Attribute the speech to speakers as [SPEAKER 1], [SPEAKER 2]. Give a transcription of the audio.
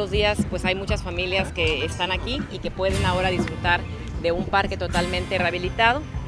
[SPEAKER 1] estos días pues hay muchas familias que están aquí y que pueden ahora disfrutar de un parque totalmente rehabilitado.